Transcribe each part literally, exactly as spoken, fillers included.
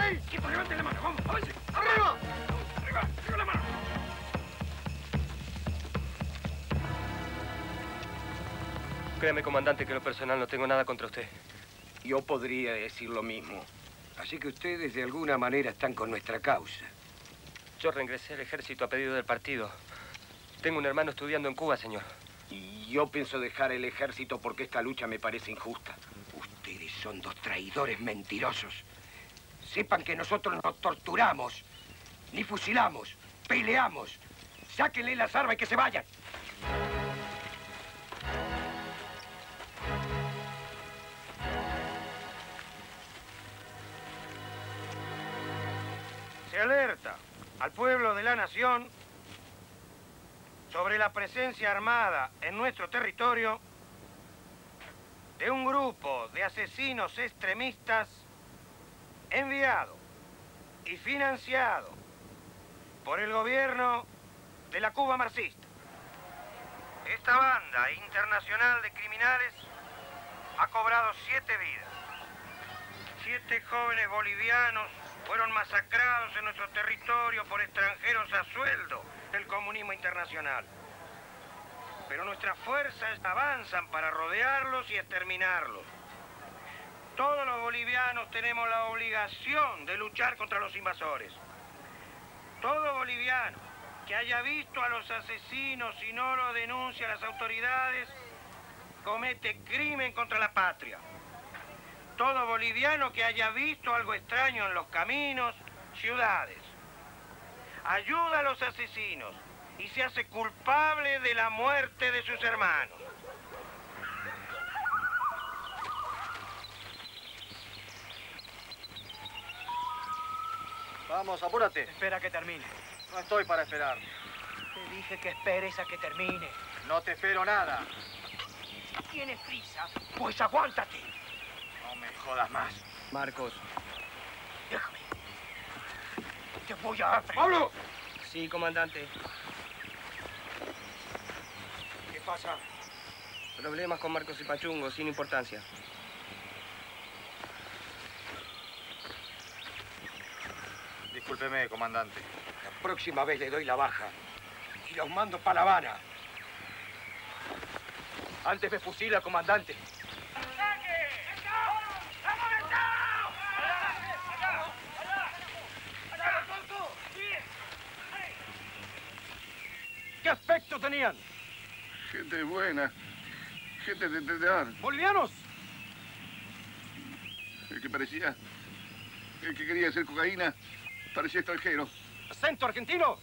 ahí! ¡Quieto, levanten la mano! ¡Vamos, avance! ¡Arriba! ¡Arriba! ¡Arriba la mano! Créame, comandante, que en lo personal no tengo nada contra usted. Yo podría decir lo mismo. Así que ustedes de alguna manera están con nuestra causa. Yo reingresé al ejército a pedido del partido. Tengo un hermano estudiando en Cuba, señor. Y yo pienso dejar el ejército porque esta lucha me parece injusta. Ustedes son dos traidores mentirosos. Sepan que nosotros no torturamos, ni fusilamos, peleamos. Sáquenle las armas y que se vayan. Se alerta al pueblo de la nación sobre la presencia armada en nuestro territorio de un grupo de asesinos extremistas enviado y financiado por el gobierno de la Cuba marxista. Esta banda internacional de criminales ha cobrado siete vidas. Siete jóvenes bolivianos fueron masacrados en nuestro territorio por extranjeros a sueldo del comunismo internacional. Pero nuestras fuerzas avanzan para rodearlos y exterminarlos. Todos los bolivianos tenemos la obligación de luchar contra los invasores. Todo boliviano que haya visto a los asesinos y no lo denuncia a las autoridades comete crimen contra la patria. Todo boliviano que haya visto algo extraño en los caminos, ciudades, ayuda a los asesinos y se hace culpable de la muerte de sus hermanos. Vamos, apúrate. Espera que termine. No estoy para esperar. Te dije que esperes a que termine. No te espero nada. ¿Tienes prisa? Pues aguántate. No me jodas más. Marcos. Déjame. Te voy a... ¡Pablo! Sí, comandante. ¿Qué pasa? Problemas con Marcos y Pachungo, sin importancia. Discúlpeme, comandante. La próxima vez le doy la baja y los mando para La Habana. Antes me fusila, comandante. ¿Qué aspecto tenían? Gente buena. Gente de, de, de ar. ¿Bolivianos? El que parecía... El que quería hacer cocaína parecía extranjero. ¿Acento argentino?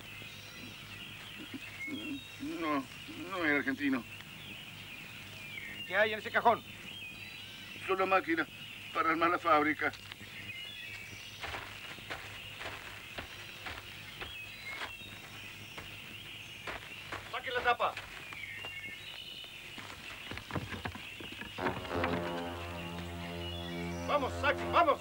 No, no es argentino. ¿Qué hay en ese cajón? Solo máquinas para armar la fábrica. ¡Saquen la tapa! ¡Vamos, saquen, vamos!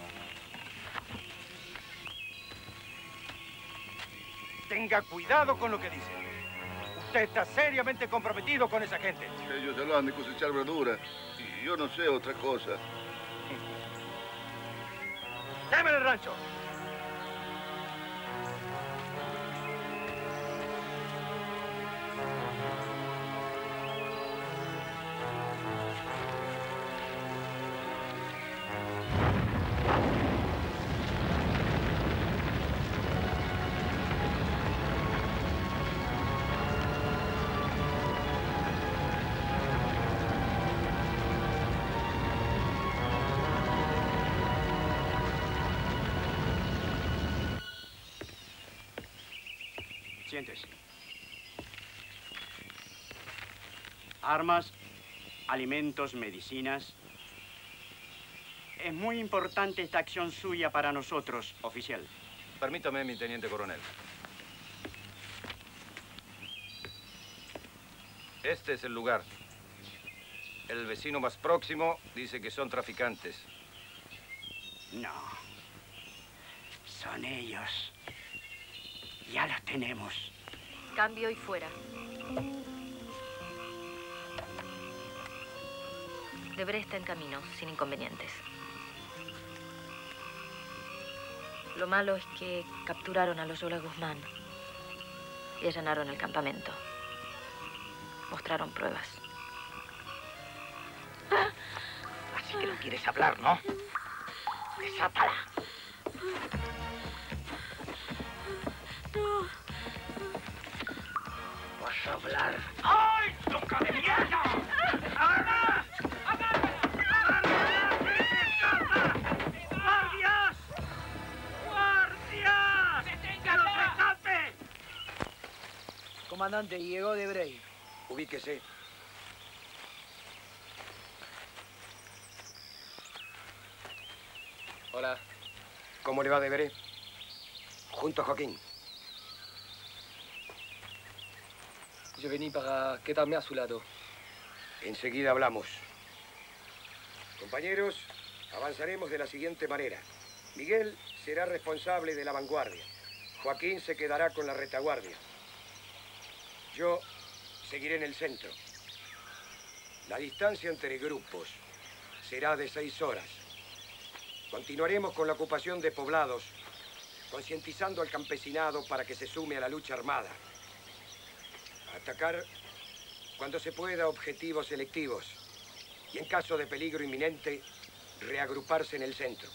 Tenga cuidado con lo que dice. Usted está seriamente comprometido con esa gente. Ellos hablaban de cosechar verduras y yo no sé otra cosa. ¡Démele el rancho! Siéntese. Armas, alimentos, medicinas. Es muy importante esta acción suya para nosotros, oficial. Permítame, mi teniente coronel. Este es el lugar. El vecino más próximo dice que son traficantes. No. Son ellos. Ya los tenemos. Cambio y fuera. Deberé estar en camino, sin inconvenientes. Lo malo es que capturaron a Loyola Guzmán y allanaron el campamento. Mostraron pruebas. Así que no quieres hablar, ¿no? Desátala. No. Vas a hablar. ¡Ay, loca de mierda! ¡Agárrala! ¡Agárrala! ¡Agárrala! ¡Guardias! ¡Guardias! ¡Que los rescate! Comandante, llegó de Brey. Ubíquese. Hola. ¿Cómo le va de Brey? Junto a Joaquín. Yo vení para quedarme a su lado. Enseguida hablamos. Compañeros, avanzaremos de la siguiente manera. Miguel será responsable de la vanguardia. Joaquín se quedará con la retaguardia. Yo seguiré en el centro. La distancia entre grupos será de seis horas. Continuaremos con la ocupación de poblados, concientizando al campesinado para que se sume a la lucha armada. Atacar cuando se pueda objetivos selectivos y en caso de peligro inminente, reagruparse en el centro.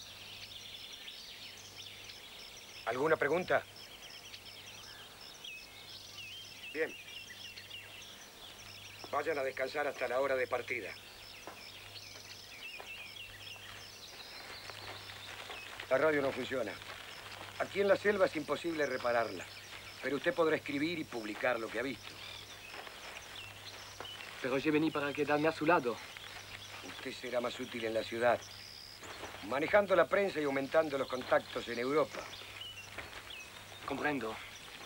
¿Alguna pregunta? Bien. Vayan a descansar hasta la hora de partida. La radio no funciona. Aquí en la selva es imposible repararla, pero usted podrá escribir y publicar lo que ha visto. Pero yo vení para quedarme a su lado. Usted será más útil en la ciudad, manejando la prensa y aumentando los contactos en Europa. Comprendo.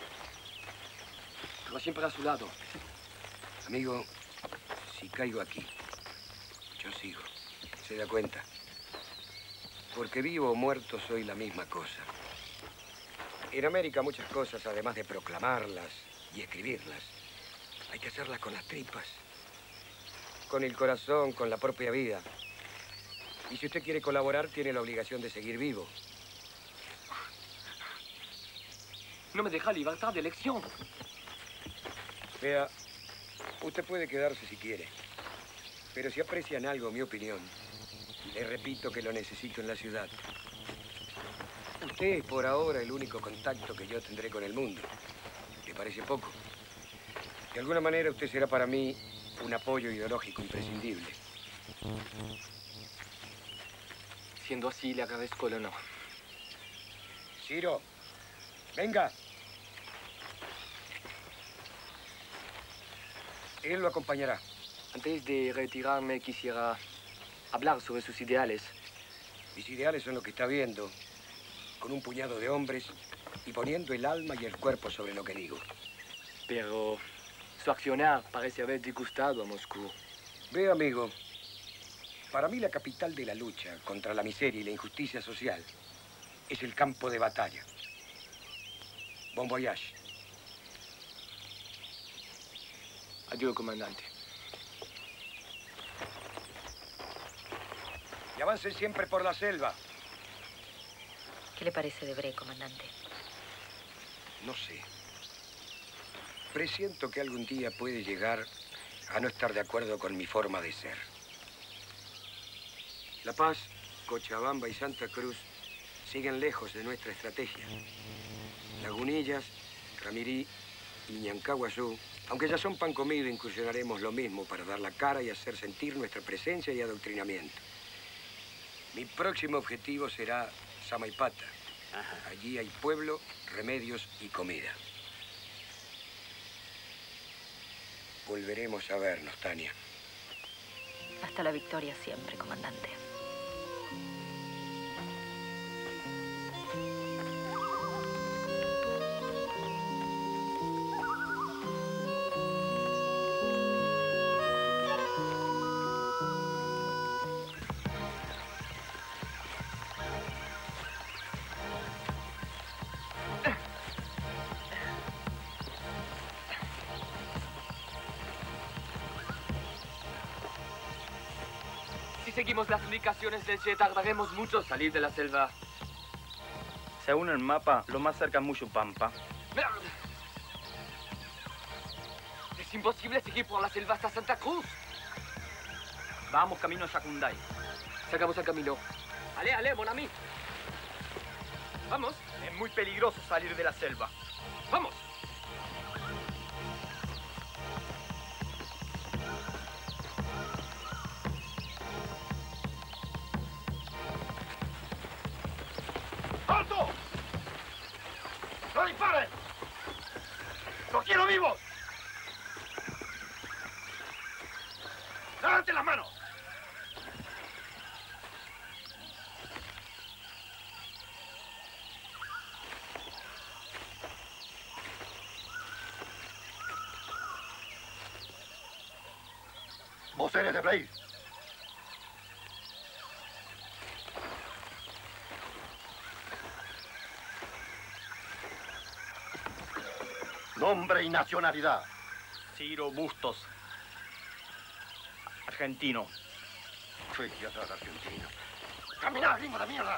Pero siempre a su lado. Amigo, si caigo aquí, yo sigo. ¿Se da cuenta? Porque vivo o muerto soy la misma cosa. En América muchas cosas, además de proclamarlas y escribirlas, hay que hacerlas con las tripas, con el corazón, con la propia vida. Y si usted quiere colaborar, tiene la obligación de seguir vivo. No me deja libertad de elección. Vea, usted puede quedarse si quiere, pero si aprecian algo mi opinión, le repito que lo necesito en la ciudad. Usted es por ahora el único contacto que yo tendré con el mundo. ¿Le parece poco? De alguna manera usted será para mí un apoyo ideológico imprescindible. Siendo así, le agradezco el honor. Ciro, venga. Él lo acompañará. Antes de retirarme, quisiera hablar sobre sus ideales. Mis ideales son lo que está viendo, con un puñado de hombres y poniendo el alma y el cuerpo sobre lo que digo. Pero su accionar parece haber disgustado a Moscú. Ve, amigo, para mí la capital de la lucha contra la miseria y la injusticia social es el campo de batalla. Bon voyage. Adiós, comandante. Y avancen siempre por la selva. ¿Qué le parece de Brey, comandante? No sé. Presiento que algún día puede llegar a no estar de acuerdo con mi forma de ser. La Paz, Cochabamba y Santa Cruz siguen lejos de nuestra estrategia. Lagunillas, Ramirí y Ñancahuazú, aunque ya son pan comido, incursionaremos lo mismo para dar la cara y hacer sentir nuestra presencia y adoctrinamiento. Mi próximo objetivo será Samaipata. Allí hay pueblo, remedios y comida. Volveremos a vernos, Tania. Hasta la victoria siempre, comandante. Si seguimos las indicaciones del Che, tardaremos mucho en salir de la selva. Según el mapa, lo más cerca es Muyupampa. Es imposible seguir por la selva hasta Santa Cruz. Vamos camino a Yacunday. Sacamos el camino. Ale, ale, mon ami. Vamos. Es muy peligroso salir de la selva. Vamos. ¡Alto! ¡No disparen! ¡Los quiero vivos! ¡Levanten las manos! Vos eres de Blaze. Nombre y nacionalidad. Ciro Bustos. Argentino. Fui guiador argentino. ¡Caminá, gringo de mierda!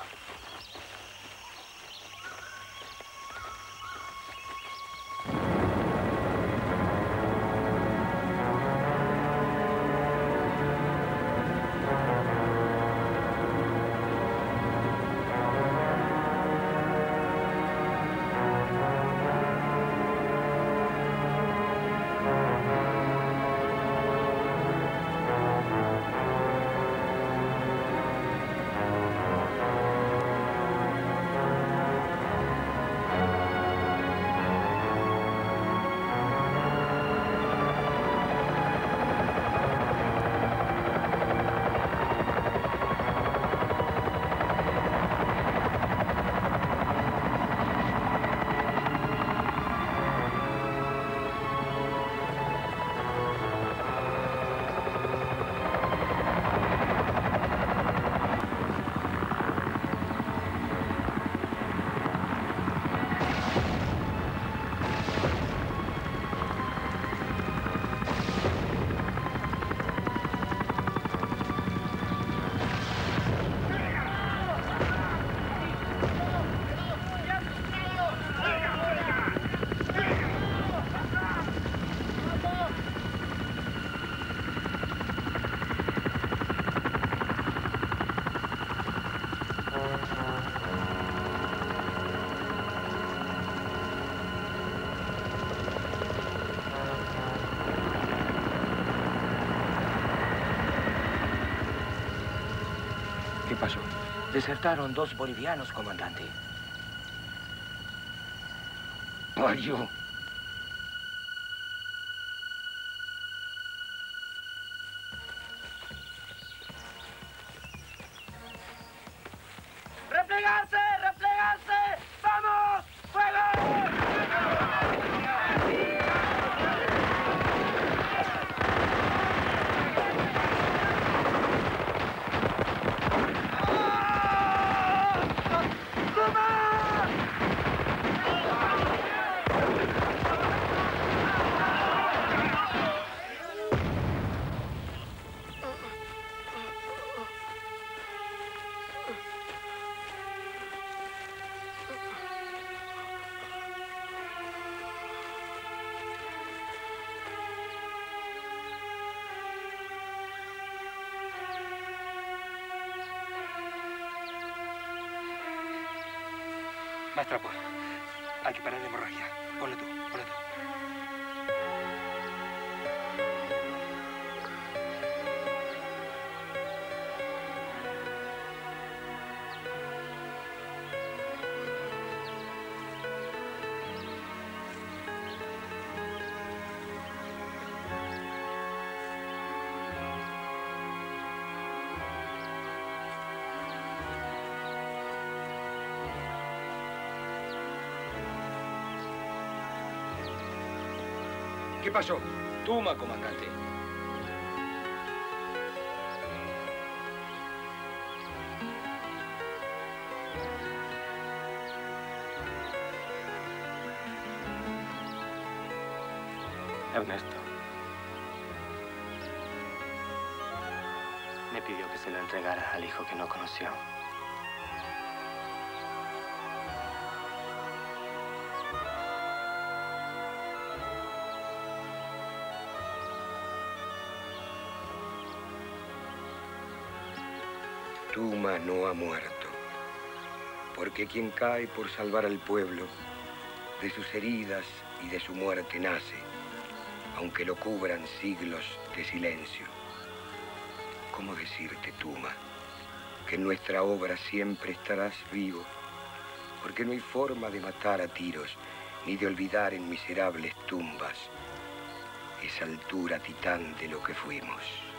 ¿Qué pasó? Desertaron dos bolivianos, comandante. Parió. ¡Replegarse! ¡Replegarse! ¡Vamos! ¡Fuego! Más trapo. Hay que parar la hemorragia. Ponlo tú, ponlo tú. ¿Qué pasó? Tuma, comandante. Ernesto me pidió que se lo entregara al hijo que no conoció. Tuma no ha muerto, porque quien cae por salvar al pueblo, de sus heridas y de su muerte nace, aunque lo cubran siglos de silencio. ¿Cómo decirte, Tuma, que en nuestra obra siempre estarás vivo? Porque no hay forma de matar a tiros, ni de olvidar en miserables tumbas esa altura titán de lo que fuimos.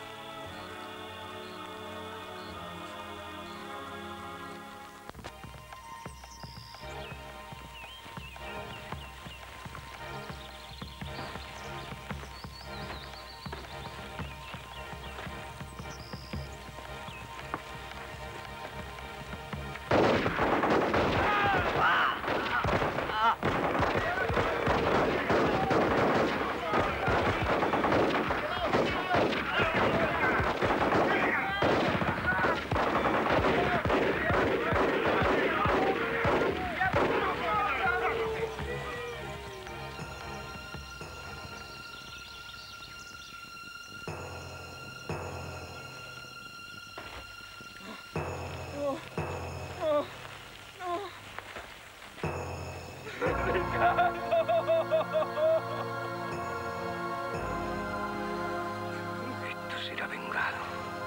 Esto será vengado.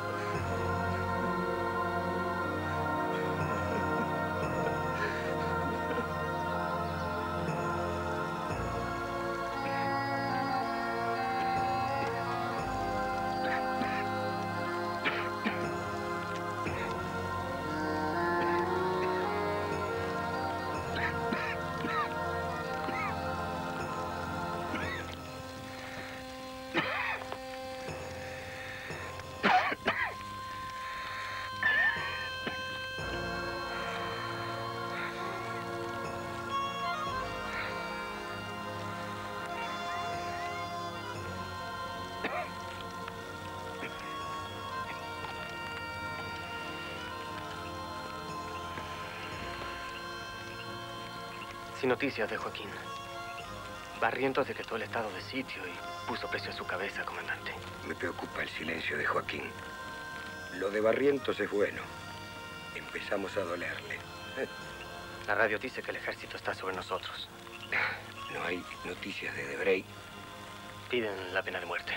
Sin noticias de Joaquín. Barrientos decretó el estado de sitio y puso precio a su cabeza, comandante. Me preocupa el silencio de Joaquín. Lo de Barrientos es bueno. Empezamos a dolerle. La radio dice que el ejército está sobre nosotros. No hay noticias de Debray. Piden la pena de muerte.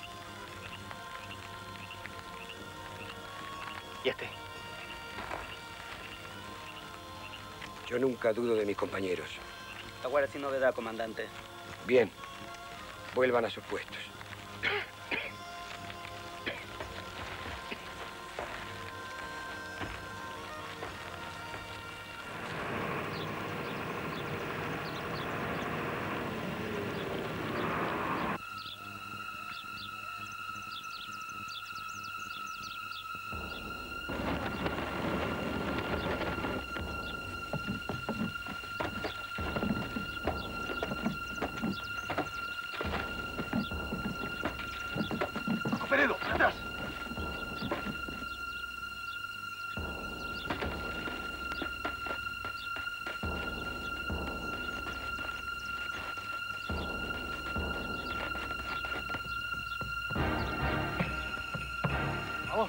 ¿Y este? Yo nunca dudo de mis compañeros. Aguarda sin novedad, comandante. Bien. Vuelvan a sus puestos. Peredo, atrás. Vamos.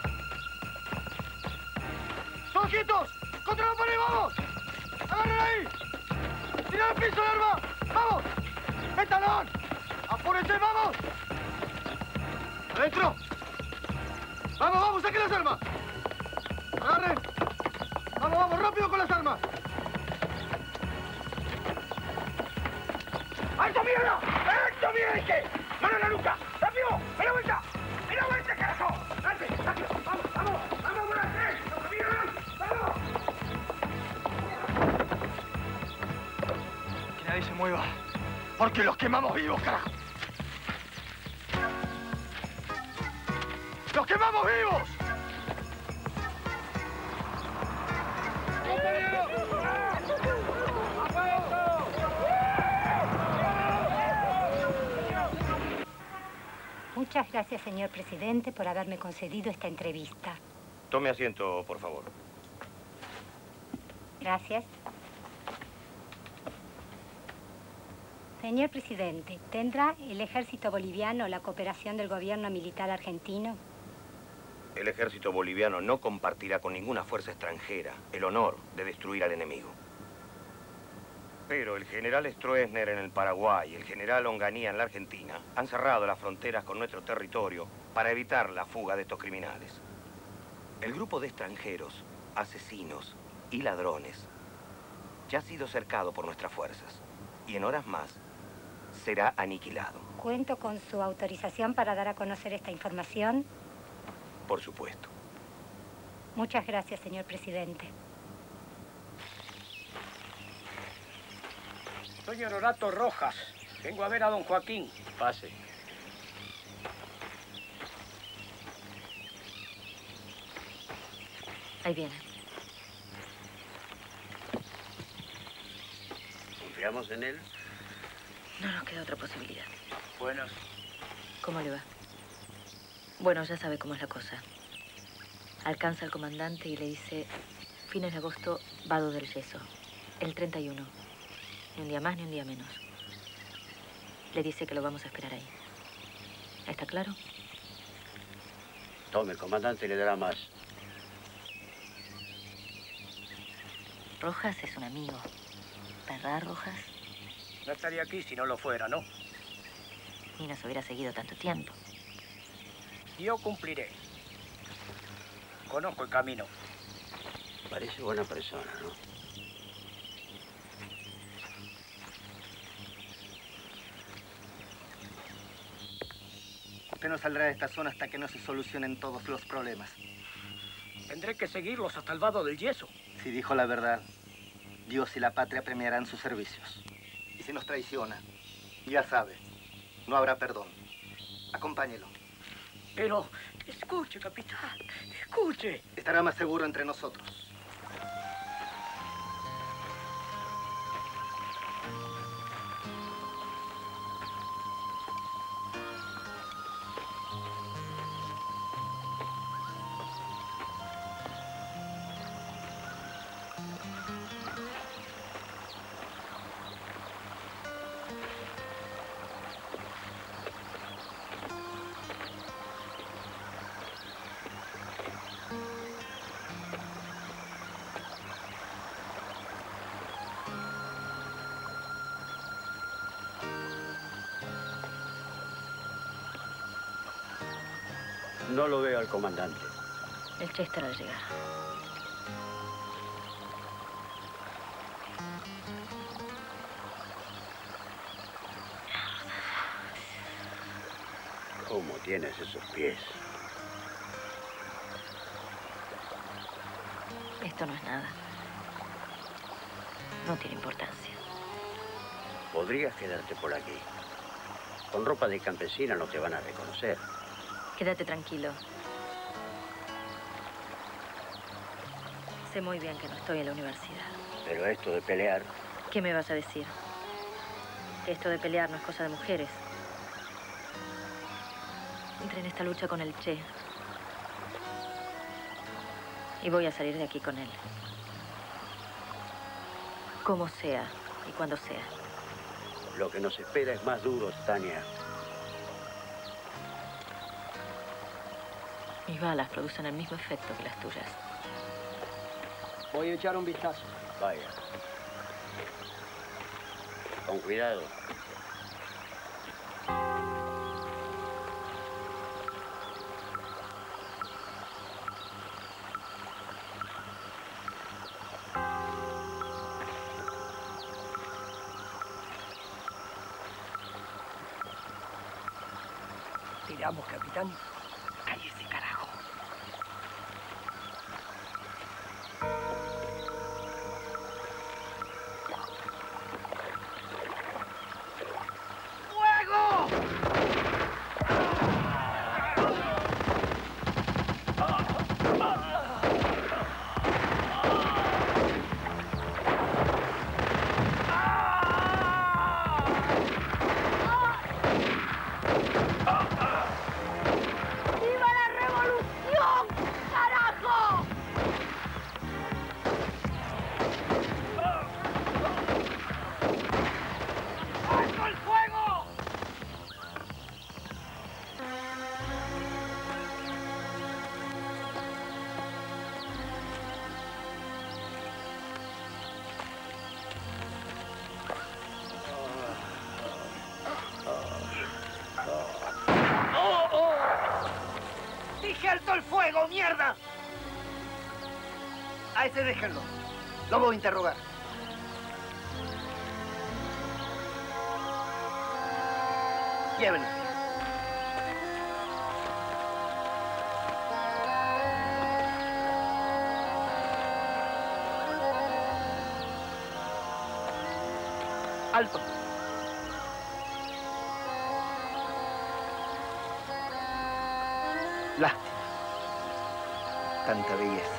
¡Todos quietos! ¡Contra la pared, vamos! ¡Agarren ahí! ¡Tira al piso el arma! ¡Vamos! ¡El talón! ¡Apúrense, vamos! ¡Adentro! ¡Vamos, vamos! ¡Saquen las armas! ¡Agarren! ¡Vamos, vamos! ¡Rápido con las armas! ¡Alto, míralo! ¡Alto, mira este! ¡Mano en la nuca! ¡Rápido! ¡Me la vuelta! ¡Me la vuelta, carajo! ¡Dale! ¡Rápido! ¡Vamos, vamos! ¡Vamos por las tres! ¡Míralo! ¡Vamos! Que nadie se mueva. Porque los quemamos vivos, carajo. ¡Los quemamos vivos! Muchas gracias, señor presidente, por haberme concedido esta entrevista. Tome asiento, por favor. Gracias. Señor presidente, ¿tendrá el ejército boliviano la cooperación del gobierno militar argentino? El ejército boliviano no compartirá con ninguna fuerza extranjera el honor de destruir al enemigo. Pero el general Stroessner en el Paraguay y el general Onganía en la Argentina han cerrado las fronteras con nuestro territorio para evitar la fuga de estos criminales. El grupo de extranjeros, asesinos y ladrones ya ha sido cercado por nuestras fuerzas y en horas más será aniquilado. ¿Cuento con su autorización para dar a conocer esta información? Por supuesto. Muchas gracias, señor presidente. Soy Honorato Rojas. Vengo a ver a don Joaquín. Pase. Ahí viene. ¿Confiamos en él? No nos queda otra posibilidad. Buenas. ¿Cómo le va? Bueno, ya sabe cómo es la cosa. Alcanza al comandante y le dice, fines de agosto, Vado del Yeso, el treinta y uno. Ni un día más ni un día menos. Le dice que lo vamos a esperar ahí. ¿Está claro? Tome, el comandante le dará más. Rojas es un amigo. ¿Verdad, Rojas? No estaría aquí si no lo fuera, ¿no? Ni nos hubiera seguido tanto tiempo. Yo cumpliré. Conozco el camino. Parece buena persona, ¿no? Usted no saldrá de esta zona hasta que no se solucionen todos los problemas. Tendré que seguirlos hasta el Vado del Yeso. Si dijo la verdad, Dios y la patria premiarán sus servicios. Y si nos traiciona, ya sabe, no habrá perdón. Acompáñelo. Pero, escuche, capitán, escuche. Estará más seguro entre nosotros. No lo veo al comandante. El Chester al llegar. ¿Cómo tienes esos pies? Esto no es nada. No tiene importancia. Podrías quedarte por aquí. Con ropa de campesina no te van a reconocer. Quédate tranquilo. Sé muy bien que no estoy en la universidad. Pero esto de pelear... ¿Qué me vas a decir? Que esto de pelear no es cosa de mujeres. Entré en esta lucha con el Che. Y voy a salir de aquí con él. Como sea y cuando sea. Lo que nos espera es más duro, Tania. Mis balas producen el mismo efecto que las tuyas. Voy a echar un vistazo. Vaya. Con cuidado. Tiramos, capitán. ¡Cállese, carajo! A ese déjenlo. Lo voy a interrogar. Llévenlo. Alto. Lástima. Tanta belleza.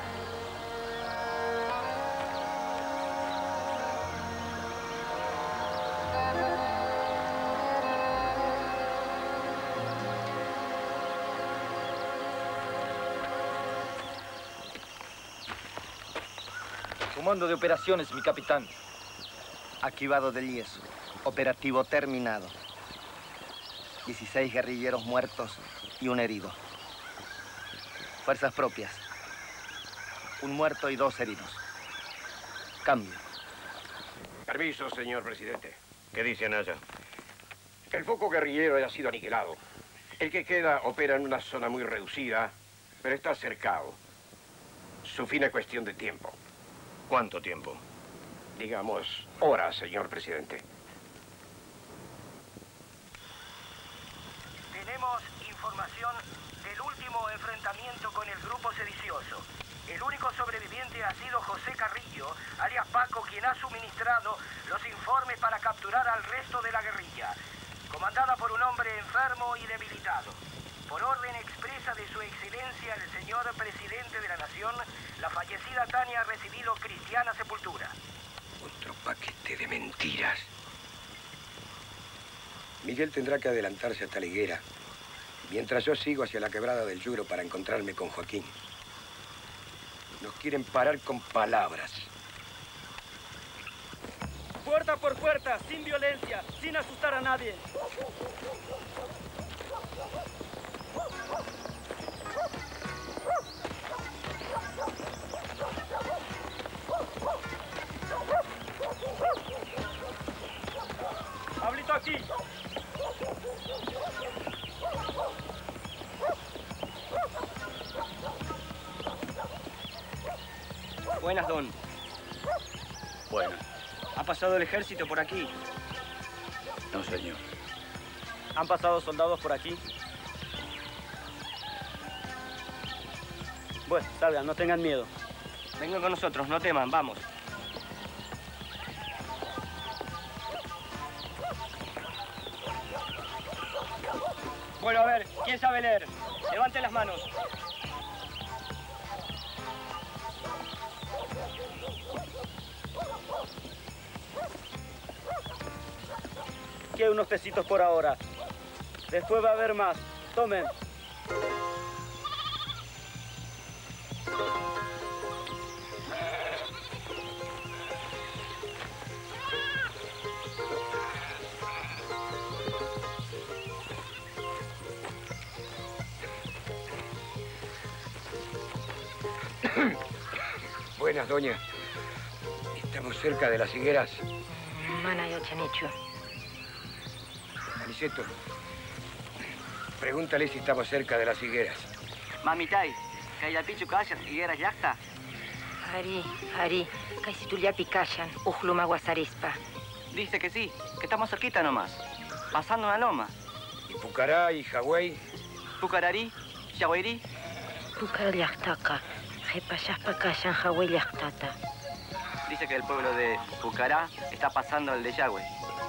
Comando de operaciones, mi capitán. Activado del yeso. Operativo terminado. dieciséis guerrilleros muertos y un herido. Fuerzas propias. Un muerto y dos heridos. Cambio. Permiso, señor presidente. ¿Qué dicen allá? El foco guerrillero ha sido aniquilado. El que queda opera en una zona muy reducida, pero está cercado. Su fin es cuestión de tiempo. ¿Cuánto tiempo? Digamos, horas, señor presidente. Tenemos información del último enfrentamiento con el grupo sedicioso. El único sobreviviente ha sido José Carrillo, alias Paco, quien ha suministrado los informes para capturar al resto de la guerrilla, comandada por un hombre enfermo y debilitado. Por orden expresa de su excelencia el señor presidente de la nación, la fallecida Tania ha recibido cristiana sepultura. Otro paquete de mentiras. Miguel tendrá que adelantarse hasta la higuera, mientras yo sigo hacia la quebrada del Yuro para encontrarme con Joaquín. Nos quieren parar con palabras. Puerta por puerta, sin violencia, sin asustar a nadie. Pablito aquí. Buenas, don. Buenas. ¿Ha pasado el ejército por aquí? No, señor. ¿Han pasado soldados por aquí? Bueno, salgan, no tengan miedo. Vengan con nosotros, no teman, vamos. Bueno, a ver, ¿quién sabe leer? Levante las manos. Aquí hay unos pesitos por ahora. Después va a haber más. Tomen. Buenas, doña. Estamos cerca de las higueras. Mana yo chanicho. Aniceto, pregúntale si estamos cerca de las higueras. Mamitai, kaya pichu kashat higueras yakta. Ari, Ari, casi tu ya picayan, ujluma guasarispa. Dice que sí, que estamos cerquita nomás. Pasando una loma. ¿Y Pucará y Hawái? Pucararí, Yaguairí. Pucar yaktaka, jepayaspa kayan Hawái yaktata. Dice que el pueblo de Pucará está pasando el de Yagüe.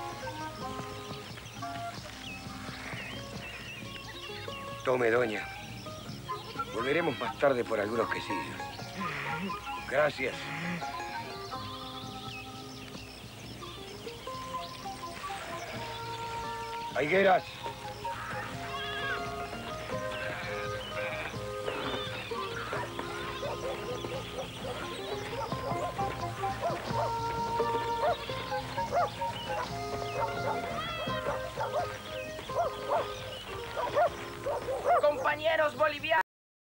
Tome, doña. Volveremos más tarde por algunos quesillos. Gracias. Higueras.